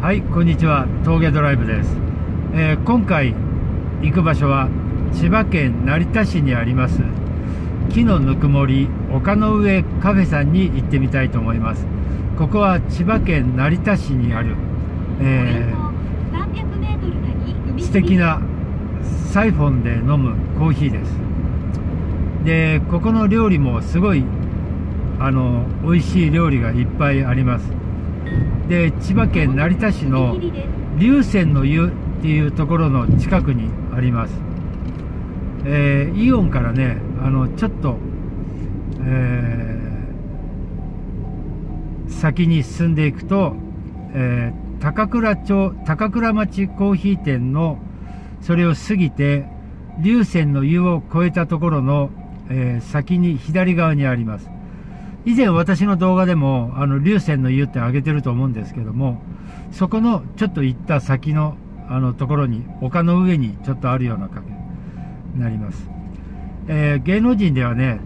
はい、こんにちは。峠ドライブです。今回行く場所は千葉県成田市にあります木のぬくもり丘の上カフェさんに行ってみたいと思います。ここは千葉県成田市にある、素敵なサイフォンで飲むコーヒーです。で、ここの料理もすごい美味しい料理がいっぱいあります。で、千葉県成田市の龍泉の湯っていうところの近くにあります。イオンからね、ちょっと、先に進んでいくと、高倉町コーヒー店のそれを過ぎて龍泉の湯を越えたところの、先に左側にあります。以前私の動画でも龍泉の湯ってあげてると思うんですけども、そこのちょっと行った先のところに丘の上にちょっとあるようなカフェになります。芸能人ではね、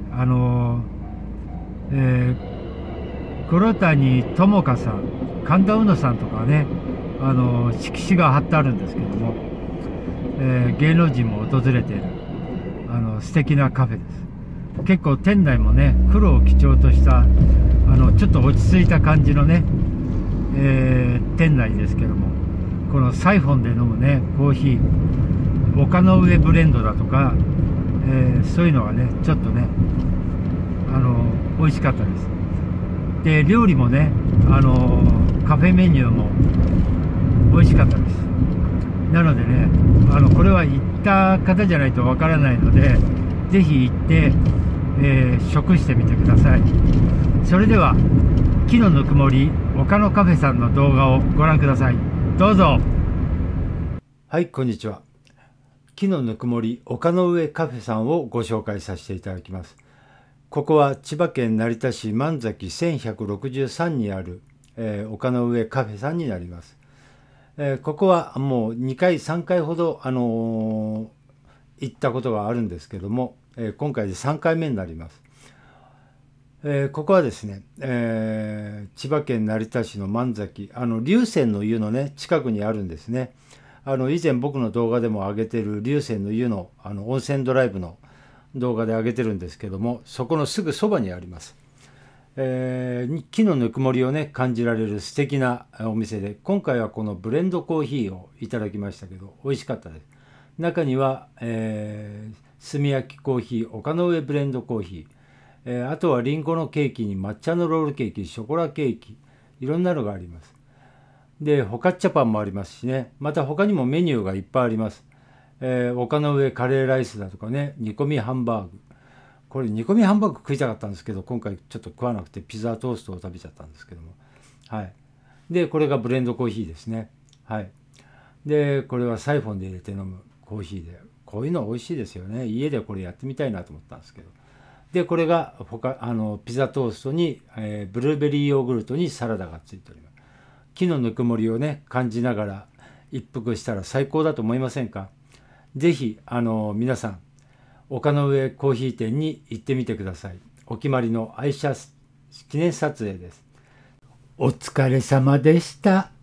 黒谷友香さん、神田うのさんとかね、色紙が貼ってあるんですけども、芸能人も訪れている素敵なカフェです。結構店内もね、黒を基調としたちょっと落ち着いた感じのね、店内ですけども、このサイフォンで飲むねコーヒー、丘の上ブレンドだとか、そういうのがねちょっとね美味しかったです。で、料理もねカフェメニューも美味しかったです。なのでね、これは行った方じゃないとわからないので、ぜひ行って、食してみてください。それでは木のぬくもり丘のカフェさんの動画をご覧ください。どうぞ。はい、こんにちは。木のぬくもり丘の上カフェさんをご紹介させていただきます。ここは千葉県成田市万崎1163にある、丘の上カフェさんになります。ここはもう2回3回ほど、行ったことがあるんですけども、今回で3回目になります。ここはですね、千葉県成田市の万崎龍泉の湯のね近くにあるんですね。以前僕の動画でも上げてる龍泉の湯の温泉ドライブの動画で上げてるんですけども、そこのすぐそばにあります。木のぬくもりをね感じられる素敵なお店で、今回はこのブレンドコーヒーをいただきましたけど美味しかったです。中には、炭焼きコーヒー丘の上ブレンドコーヒー、あとはリンゴのケーキに抹茶のロールケーキ、ショコラケーキ、いろんなのがあります。で、ホカッチャパンもありますしね、また他にもメニューがいっぱいあります。丘の上カレーライスだとかね、煮込みハンバーグ、これ煮込みハンバーグ食いたかったんですけど、今回ちょっと食わなくてピザトーストを食べちゃったんですけども、はい。で、これがブレンドコーヒーですね。はい。で、これはサイフォンで入れて飲むコーヒーで、こういうの美味しいですよね。家でこれやってみたいなと思ったんですけど。で、これがピザトーストに、ブルーベリーヨーグルトにサラダがついております。木のぬくもりをね感じながら一服したら最高だと思いませんか？ぜひ皆さん丘の上コーヒー店に行ってみてください。お決まりの愛車記念撮影です。お疲れ様でした。